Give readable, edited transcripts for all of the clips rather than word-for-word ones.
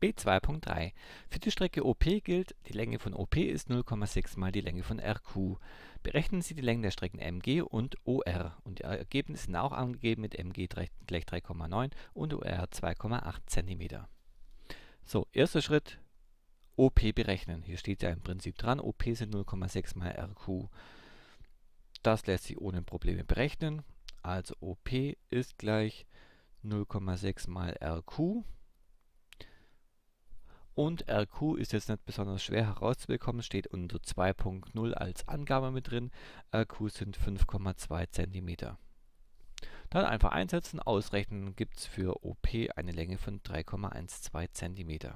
B2.3. Für die Strecke OP gilt, die Länge von OP ist 0,6 mal die Länge von RQ. Berechnen Sie die Längen der Strecken MG und OR. Und die Ergebnisse sind auch angegeben mit MG gleich 3,9 und OR 2,8 cm. So, erster Schritt, OP berechnen. Hier steht ja im Prinzip dran, OP sind 0,6 mal RQ. Das lässt sich ohne Probleme berechnen. Also OP ist gleich 0,6 mal RQ. Und RQ ist jetzt nicht besonders schwer herauszubekommen, steht unter 2.0 als Angabe mit drin. RQ sind 5,2 cm. Dann einfach einsetzen, ausrechnen, gibt es für OP eine Länge von 3,12 cm.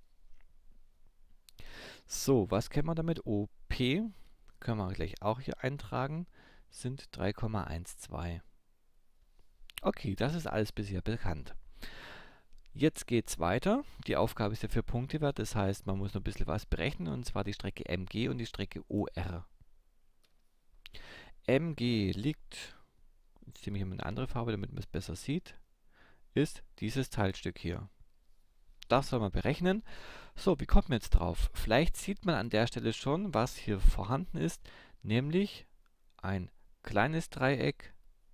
So, was kennen wir damit? OP können wir gleich auch hier eintragen, sind 3,12. Okay, das ist alles bisher bekannt. Jetzt geht es weiter. Die Aufgabe ist ja für Punktewert, das heißt, man muss noch ein bisschen was berechnen, und zwar die Strecke MG und die Strecke OR. MG liegt, jetzt nehme ich mal eine andere Farbe, damit man es besser sieht, ist dieses Teilstück hier. Das soll man berechnen. So, wie kommt man jetzt drauf? Vielleicht sieht man an der Stelle schon, was hier vorhanden ist, nämlich ein kleines Dreieck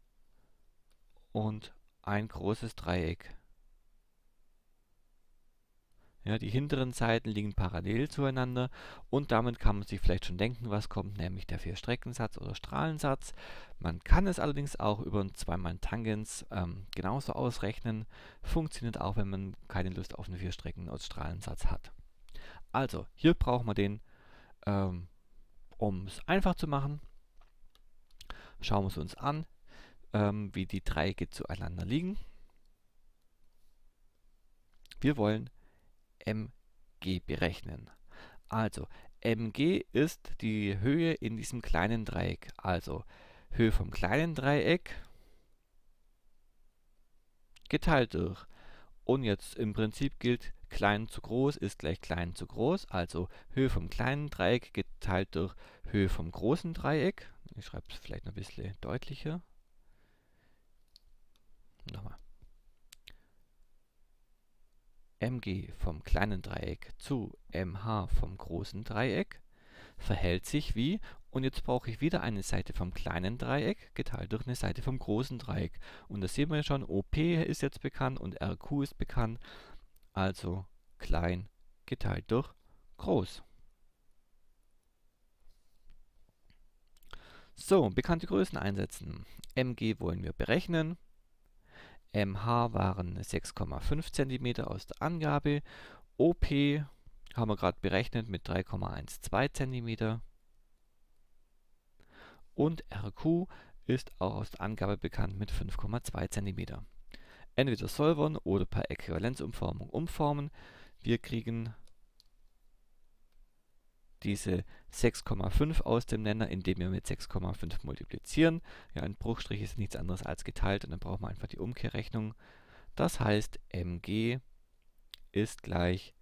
und ein großes Dreieck. Ja, die hinteren Seiten liegen parallel zueinander und damit kann man sich vielleicht schon denken, was kommt, nämlich der Vierstreckensatz oder Strahlensatz. Man kann es allerdings auch über ein 2-mal-Tangens genauso ausrechnen. Funktioniert auch, wenn man keine Lust auf einen Vierstrecken- oder Strahlensatz hat. Also, hier brauchen wir den, um es einfach zu machen. Schauen wir es uns an, wie die Dreiecke zueinander liegen. Wir wollen MG berechnen. Also, MG ist die Höhe in diesem kleinen Dreieck. Also, Höhe vom kleinen Dreieck geteilt durch. Und jetzt im Prinzip gilt, klein zu groß ist gleich klein zu groß. Also, Höhe vom kleinen Dreieck geteilt durch Höhe vom großen Dreieck. Ich schreibe es vielleicht noch ein bisschen deutlicher. Nochmal. MG vom kleinen Dreieck zu MH vom großen Dreieck verhält sich wie, und jetzt brauche ich wieder eine Seite vom kleinen Dreieck geteilt durch eine Seite vom großen Dreieck. Und da sehen wir ja schon, OP ist jetzt bekannt und RQ ist bekannt, also klein geteilt durch groß. So, bekannte Größen einsetzen. MG wollen wir berechnen. MH waren 6,5 cm aus der Angabe. OP haben wir gerade berechnet mit 3,12 cm. Und RQ ist auch aus der Angabe bekannt mit 5,2 cm. Entweder solvern oder per Äquivalenzumformung umformen. Wir kriegen diese 6,5 aus dem Nenner, indem wir mit 6,5 multiplizieren. Ja, ein Bruchstrich ist nichts anderes als geteilt und dann brauchen wir einfach die Umkehrrechnung. Das heißt, MG ist gleich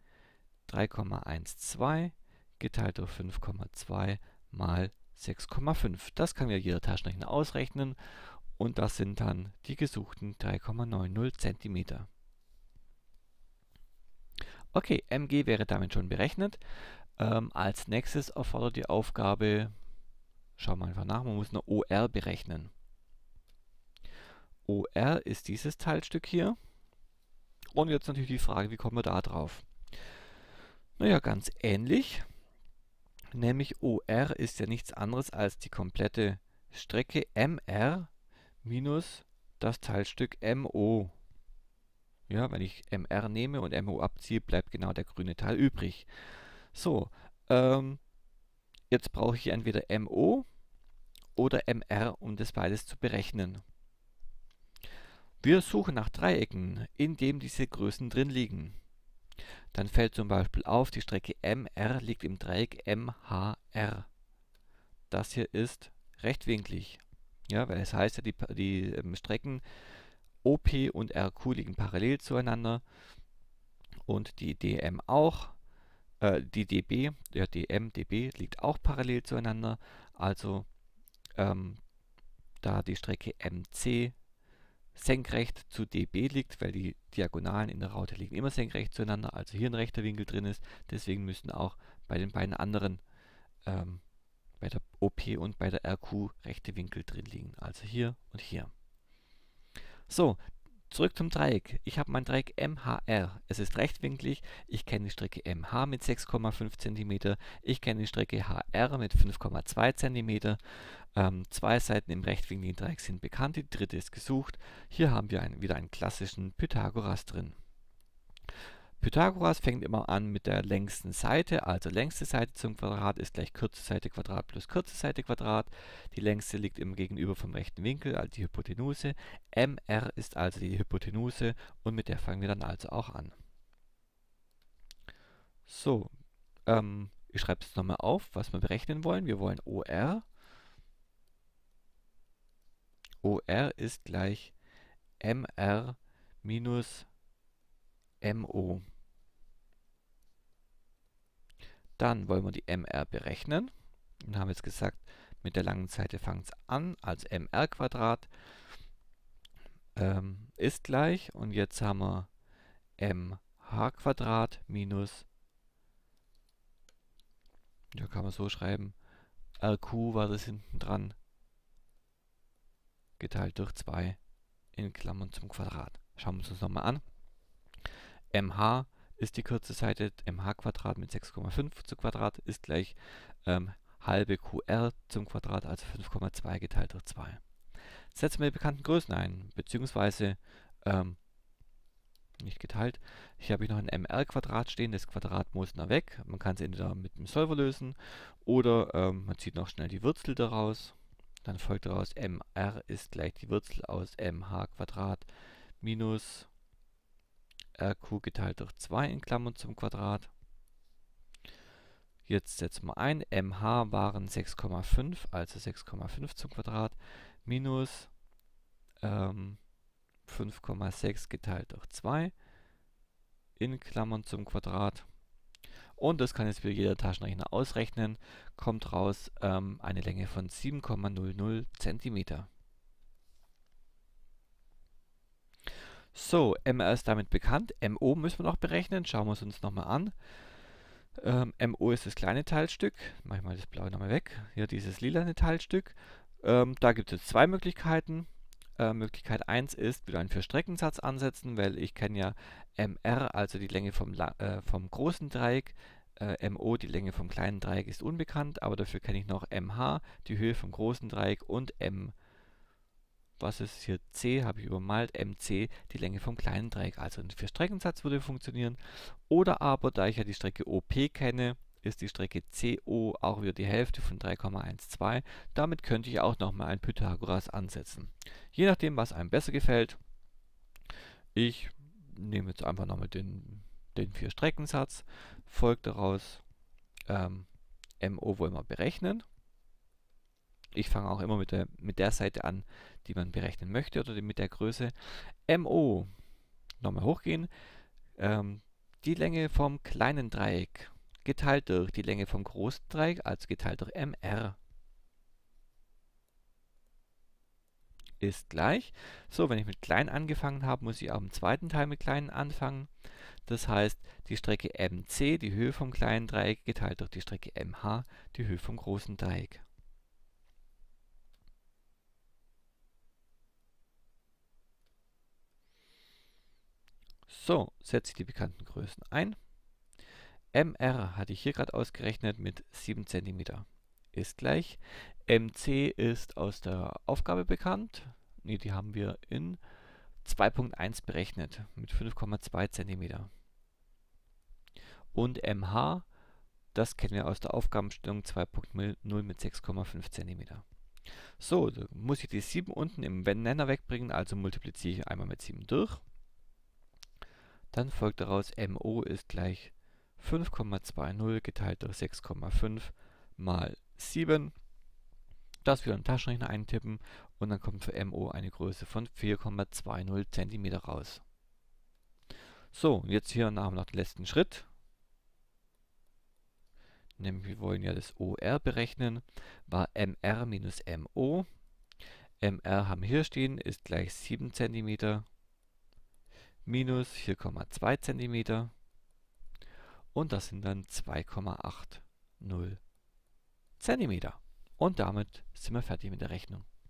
3,12 geteilt durch 5,2 mal 6,5. Das kann ja jeder Taschenrechner ausrechnen und das sind dann die gesuchten 3,90 cm. Okay, MG wäre damit schon berechnet. Als nächstes erfordert die Aufgabe, schauen wir einfach nach, man muss eine OR berechnen. OR ist dieses Teilstück hier. Und jetzt natürlich die Frage, wie kommen wir da drauf? Naja, ganz ähnlich. Nämlich OR ist ja nichts anderes als die komplette Strecke MR minus das Teilstück MO. Ja, wenn ich MR nehme und MO abziehe, bleibt genau der grüne Teil übrig. So, jetzt brauche ich entweder MO oder MR, um das beides zu berechnen. Wir suchen nach Dreiecken, in dem diese Größen drin liegen. Dann fällt zum Beispiel auf, die Strecke MR liegt im Dreieck MHR. Das hier ist rechtwinklig. Ja, weil es heißt ja, die Strecken OP und RQ liegen parallel zueinander und die DM auch. Die DB, ja DM, DB liegt auch parallel zueinander. Also da die Strecke MC senkrecht zu DB liegt, weil die Diagonalen in der Raute liegen immer senkrecht zueinander, also hier ein rechter Winkel drin ist. Deswegen müssen auch bei den beiden anderen, bei der OP und bei der RQ, rechte Winkel drin liegen. Also hier und hier. So, zurück zum Dreieck. Ich habe mein Dreieck MHR. Es ist rechtwinklig. Ich kenne die Strecke MH mit 6,5 cm. Ich kenne die Strecke HR mit 5,2 cm. Zwei Seiten im rechtwinkligen Dreieck sind bekannt. Die dritte ist gesucht. Hier haben wir wieder einen klassischen Pythagoras drin. Pythagoras fängt immer an mit der längsten Seite, also längste Seite zum Quadrat ist gleich kürzeste Seite Quadrat plus kürzeste Seite Quadrat. Die längste liegt immer gegenüber vom rechten Winkel, also die Hypotenuse. MR ist also die Hypotenuse und mit der fangen wir dann also auch an. So, ich schreibe es nochmal auf, was wir berechnen wollen. Wir wollen OR. OR ist gleich MR minus MO. Dann wollen wir die MR berechnen. Und haben jetzt gesagt, mit der langen Seite fängt es an, also MR Quadrat ist gleich. Und jetzt haben wir MH Quadrat minus, ja, kann man so schreiben, RQ war das hinten dran, geteilt durch 2 in Klammern zum Quadrat. Schauen wir uns das nochmal an. MH ist die kurze Seite, MH Quadrat mit 6,5 zu Quadrat ist gleich halbe QR zum Quadrat, also 5,2 geteilt durch 2. Setzen wir die bekannten Größen ein, beziehungsweise nicht geteilt. Hier habe ich noch ein MR Quadrat stehen, das Quadrat muss noch weg. Man kann es entweder mit dem Solver lösen oder man zieht noch schnell die Wurzel daraus. Dann folgt daraus MR ist gleich die Wurzel aus MH Quadrat minus RQ geteilt durch 2 in Klammern zum Quadrat. Jetzt setzen wir ein, MH waren 6,5, also 6,5 zum Quadrat, minus 5,6 geteilt durch 2 in Klammern zum Quadrat. Und das kann jetzt wieder jeder Taschenrechner ausrechnen, kommt raus eine Länge von 7,00 cm. So, MR ist damit bekannt. MO müssen wir noch berechnen. Schauen wir es uns nochmal an. MO ist das kleine Teilstück. Mache ich mal das blaue nochmal weg. Hier dieses lilane Teilstück. Da gibt es zwei Möglichkeiten. Möglichkeit 1 ist wieder einen Vierstreckensatz ansetzen, weil ich kenne ja MR, also die Länge vom großen Dreieck. MO, die Länge vom kleinen Dreieck, ist unbekannt, aber dafür kenne ich noch MH, die Höhe vom großen Dreieck, und was ist hier, C, habe ich übermalt, MC, die Länge vom kleinen Dreieck. Also ein Vierstreckensatz würde funktionieren. Oder aber, da ich ja die Strecke OP kenne, ist die Strecke CO auch wieder die Hälfte von 3,12. Damit könnte ich auch nochmal ein Pythagoras ansetzen. Je nachdem, was einem besser gefällt. Ich nehme jetzt einfach nochmal den Vierstreckensatz. Folgt daraus MO wollen wir berechnen. Ich fange auch immer mit der Seite an, die man berechnen möchte, oder mit der Größe. MO, nochmal hochgehen, die Länge vom kleinen Dreieck geteilt durch die Länge vom großen Dreieck, also geteilt durch MR, ist gleich. So, wenn ich mit klein angefangen habe, muss ich auch im zweiten Teil mit klein anfangen. Das heißt, die Strecke MC, die Höhe vom kleinen Dreieck, geteilt durch die Strecke MH, die Höhe vom großen Dreieck. So, setze ich die bekannten Größen ein. MR hatte ich hier gerade ausgerechnet mit 7 cm. Ist gleich. MC ist aus der Aufgabe bekannt. Ne, die haben wir in 2.1 berechnet mit 5,2 cm. Und MH, das kennen wir aus der Aufgabenstellung 2.0 mit 6,5 cm. So, da muss ich die 7 unten im Nenner wegbringen, also multipliziere ich einmal mit 7 durch. Dann folgt daraus, MO ist gleich 5,20 geteilt durch 6,5 mal 7. Das wieder in den Taschenrechner eintippen und dann kommt für MO eine Größe von 4,20 cm raus. So, jetzt hier haben wir noch den letzten Schritt. Nämlich wir wollen ja das OR berechnen, war MR minus MO. MR haben wir hier stehen, ist gleich 7 cm minus 4,2 cm und das sind dann 2,80 cm. Und damit sind wir fertig mit der Rechnung.